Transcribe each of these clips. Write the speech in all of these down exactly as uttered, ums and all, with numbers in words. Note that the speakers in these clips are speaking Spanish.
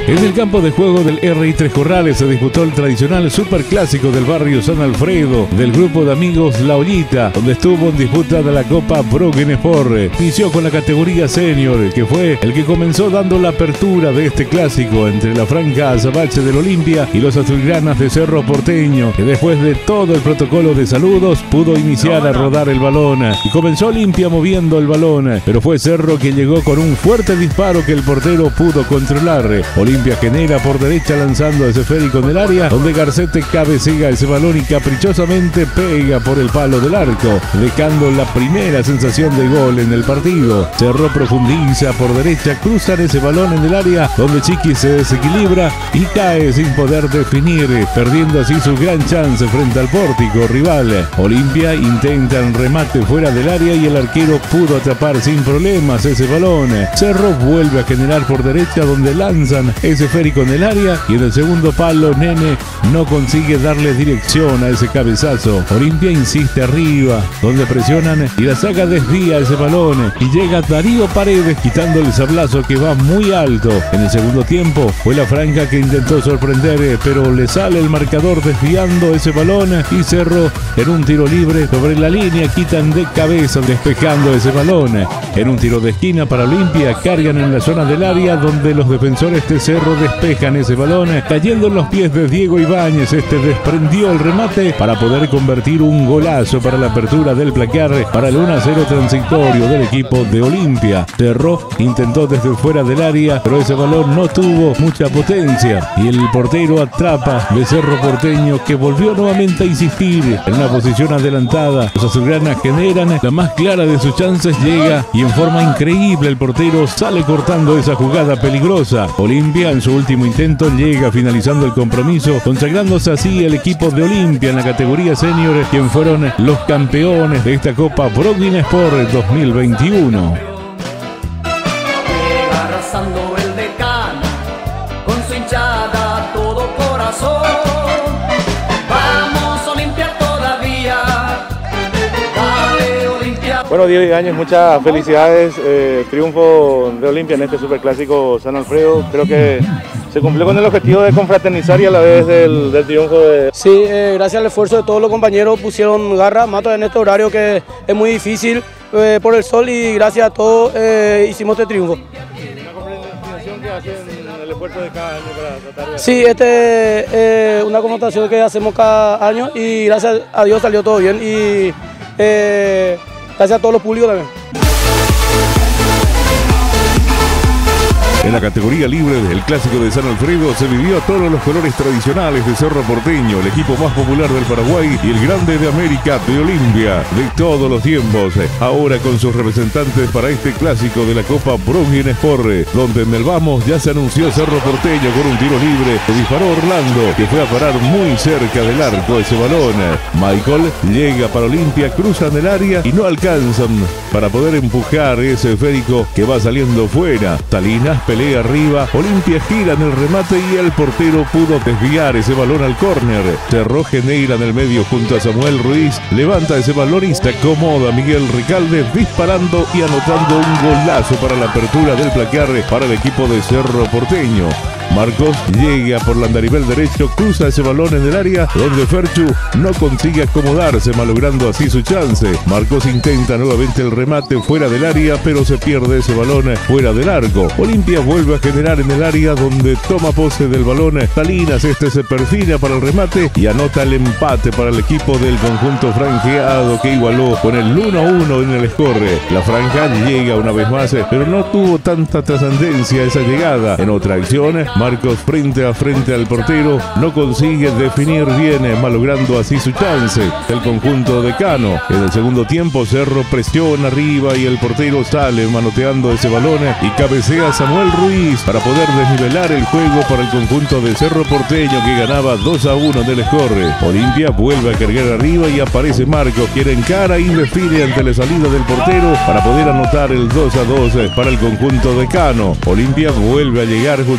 En el campo de juego del R I Tres Corrales se disputó el tradicional superclásico del barrio San Alfredo del grupo de amigos La Ollita, donde estuvo en disputa de la Copa Broken Sport. Inició con la categoría senior, que fue el que comenzó dando la apertura de este clásico entre la Franja Azabache del Olimpia y los azulgranas de Cerro Porteño, que después de todo el protocolo de saludos pudo iniciar a rodar el balón y comenzó Olimpia moviendo el balón, pero fue Cerro que llegó con un fuerte disparo que el portero pudo controlar. Olimpia genera por derecha lanzando ese esférico en el área, donde Garcete cabecea ese balón y caprichosamente pega por el palo del arco, dejando la primera sensación de gol en el partido. Cerro profundiza por derecha, cruzan ese balón en el área, donde Chiqui se desequilibra y cae sin poder definir, perdiendo así su gran chance frente al pórtico rival. Olimpia intenta un remate fuera del área y el arquero pudo atrapar sin problemas ese balón. Cerro vuelve a generar por derecha, donde lanzan ese esférico en el área y en el segundo palo Nene no consigue darle dirección a ese cabezazo. Olimpia insiste arriba, donde presionan y la saga desvía ese balón y llega Darío Paredes quitando el sablazo que va muy alto. En el segundo tiempo fue la Franja que intentó sorprender, pero le sale el marcador desviando ese balón y Cerro en un tiro libre sobre la línea quitan de cabeza despejando ese balón. En un tiro de esquina para Olimpia cargan en la zona del área, donde los defensores de Cerro despejan ese balón, cayendo en los pies de Diego Ibáñez. Este desprendió el remate para poder convertir un golazo para la apertura del placar para el uno a cero transitorio del equipo de Olimpia. Cerro intentó desde fuera del área, pero ese balón no tuvo mucha potencia y el portero atrapa de Cerro Porteño, que volvió nuevamente a insistir en una posición adelantada. Los azulgranas generan la más clara de sus chances, llega y en forma increíble el portero sale cortando esa jugada peligrosa. Olimpia en su último intento llega finalizando el compromiso, consagrándose así el equipo de Olimpia en la categoría senior, quien fueron los campeones de esta Copa Broken Sport dos mil veintiuno. Arrasando el decano con su hinchada todo corazón. Vamos Olimpia todavía. Dale Olimpia. Bueno, Diego Ibáñez, muchas felicidades. Eh, triunfo de Olimpia en este superclásico San Alfredo. Creo que se cumplió con el objetivo de confraternizar y a la vez del, del triunfo de... Sí, eh, gracias al esfuerzo de todos los compañeros pusieron garra, mato en este horario que es muy difícil eh, por el sol, y gracias a todos eh, hicimos este triunfo. ¿Una confraternización que hacen el esfuerzo de cada año para tratar de...? Sí, este es eh, una confrontación que hacemos cada año y gracias a Dios salió todo bien y eh, gracias a todos los públicos también. En la categoría libre del Clásico de San Alfredo se vivió todos los colores tradicionales de Cerro Porteño, el equipo más popular del Paraguay y el grande de América de Olimpia de todos los tiempos. Ahora con sus representantes para este clásico de la Copa Broken Sport, donde en el vamos ya se anunció Cerro Porteño con un tiro libre que disparó Orlando, que fue a parar muy cerca del arco ese balón. Michael llega para Olimpia, cruzan el área y no alcanzan para poder empujar ese esférico que va saliendo fuera. Salinas pelea arriba, Olimpia gira en el remate y el portero pudo desviar ese balón al córner. Cerro genera en el medio junto a Samuel Ruiz, levanta ese balón y se acomoda Miguel Recalde disparando y anotando un golazo para la apertura del placar para el equipo de Cerro Porteño. Marcos llega por la andarivel derecho, cruza ese balón en el área, donde Ferchu no consigue acomodarse, malogrando así su chance. Marcos intenta nuevamente el remate fuera del área, pero se pierde ese balón fuera del arco. Olimpia vuelve a generar en el área, donde toma pose del balón Salinas. Este se perfila para el remate y anota el empate para el equipo del conjunto franjeado, que igualó con el uno a uno en el score. La Franja llega una vez más, pero no tuvo tanta trascendencia esa llegada. En otra acción, Marcos frente a frente al portero no consigue definir bien, malogrando así su chance. El conjunto de Cano. En el segundo tiempo Cerro presiona arriba y el portero sale manoteando ese balón y cabecea Samuel Ruiz para poder desnivelar el juego para el conjunto de Cerro Porteño, que ganaba dos a uno del score. Olimpia vuelve a cargar arriba y aparece Marcos, quien encara y define ante la salida del portero para poder anotar el dos a dos para el conjunto de Cano. Olimpia vuelve a llegar junto a Marcelo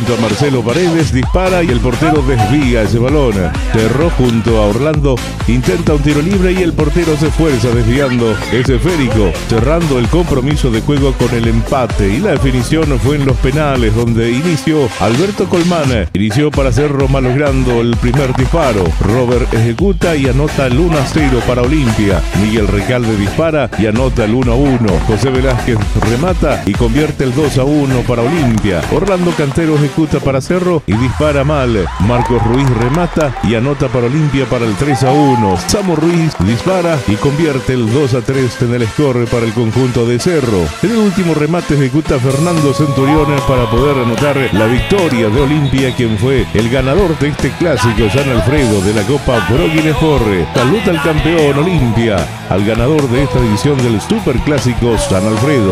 Marcelo Paredes dispara y el portero desvía ese balón. Cerró junto a Orlando, intenta un tiro libre y el portero se esfuerza desviando ese esférico, cerrando el compromiso de juego con el empate. Y la definición fue en los penales, donde inició Alberto Colmán. Inició para Cerro malogrando el primer disparo. Robert ejecuta y anota el uno a cero para Olimpia. Miguel Recalde dispara y anota el uno a uno. José Velázquez remata y convierte el dos a uno para Olimpia. Orlando Cantero ejecuta para Cerro y dispara mal. Marcos Ruiz remata y anota para Olimpia para el tres a uno. Samu Ruiz dispara y convierte el dos a tres en el score para el conjunto de Cerro. En el último remate ejecuta Fernando Centurión para poder anotar la victoria de Olimpia, quien fue el ganador de este clásico San Alfredo de la Copa Pro Guinespor. Saluda al campeón Olimpia, al ganador de esta edición del Superclásico San Alfredo.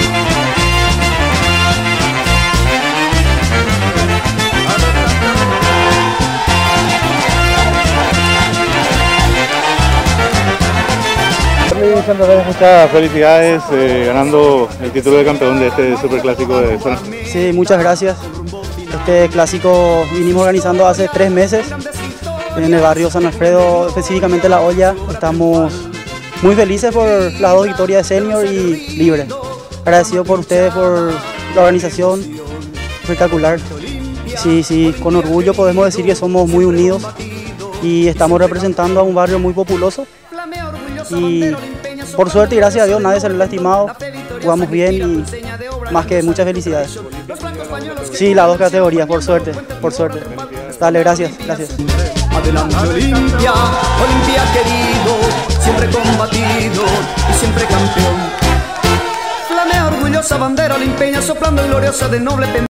Santa Fe, muchas felicidades eh, ganando el título de campeón de este Superclásico de San Alfredo. Sí, muchas gracias. Este clásico vinimos organizando hace tres meses en el barrio San Alfredo, específicamente La Olla. Estamos muy felices por las dos victorias de Senior y Libre. Agradecido por ustedes, por la organización, espectacular. Sí, sí, con orgullo podemos decir que somos muy unidos y estamos representando a un barrio muy populoso. Y por suerte y gracias a Dios nadie se lo ha lastimado, jugamos bien y más que muchas felicidades. Sí, las dos categorías, por suerte, por suerte. Dale, gracias, gracias. Adelante Olimpia, Olimpia querido, siempre combatido y siempre campeón. Flamea orgullosa bandera olimpeña soplando gloriosa de noble